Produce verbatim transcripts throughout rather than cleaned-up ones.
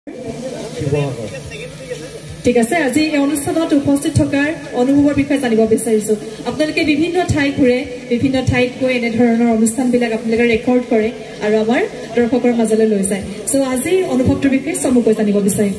ঠিক আছে আজি এই অনুষ্ঠানত উপস্থিত থকাৰ অনুভৱৰ বিষয়ে জানিব বিচাৰিছো আপোনালোকে বিভিন্ন ঠাই ঘুৰে বিভিন্ন ঠাইত গৈ এনে ধৰণৰ অনুষ্ঠানবিলাক আপোনালোকে ৰেকৰ্ড কৰে আৰু আমাৰ দৰ্শকৰ মাজলৈ লৈ যায় সো আজি অনুভৱটোৰ বিষয়ে চমুকৈ জানিব বিচাৰিম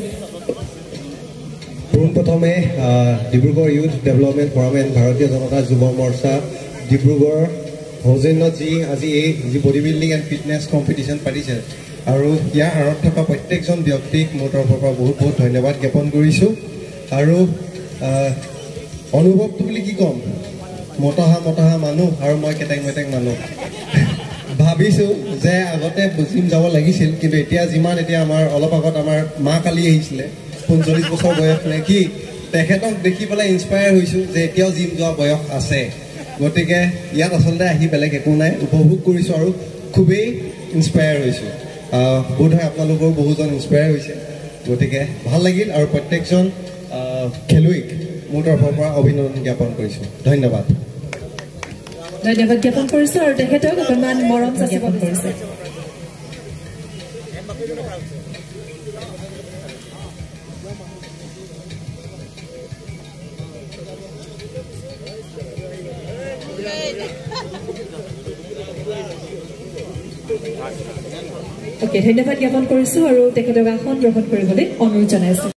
প্ৰথমে Dibrugarh youth development forum and Bharatiya Janata Yuva Morcha Dibrugarh সৌজন্যজি আজি এই যি body building and fitness competition পাতিছে আৰু ইয়াৰ আঁৰত থকা প্ৰত্যেকজন ব্যক্তিক মোৰ তৰফৰ পৰা বহুত বহুত ধন্যবাদ জ্ঞাপন কৰিছোঁ আৰু অনুভৱটো বুলি কি ক'ম মতহা মতহা মানুহ আৰু মই কেটেং মেটেং মানুহ ভাবিছোঁ যে আগতে জিম যাব লাগিছিল কিন্তু এতিয়া যিমান এতিয়া আমাৰ অলপ আগত আমাৰ মা কালি আহিছিলে পঞ্চল্লিছ বছৰ বয়স নে কি তেখেতক দেখি পেলাই ইনস্পায়াৰ হৈছোঁ যে এতিয়াও জিম যোৱা বয়স আছে গতিকে ইয়াত আচলতে আহি বেলেগ একো নাই উপভোগ কৰিছোঁ আৰু খুবেই ইনস্পায়াৰ হৈছোঁ বোধ হয় আপোনালোকৰ বহুজন ইনস্পায়াৰ হৈছে গতিকে ভাল লাগিল আৰু প্ৰত্যেকজন খেলুৱৈক মোৰ তৰফৰ পৰা অভিনন্দন জ্ঞাপন কৰিছোঁ ধন্যবাদ ধন্যবাদ জ্ঞাপন কৰিছোঁ আৰু তেখেতক অকণমান মৰম জ্ঞাপন কৰিছে Okay, ধন্যবাদ জ্ঞাপন কৰিছোঁ আৰু তেখেতক আসন গ্ৰহণ কৰিবলৈ অনুৰোধ জনাইছোঁ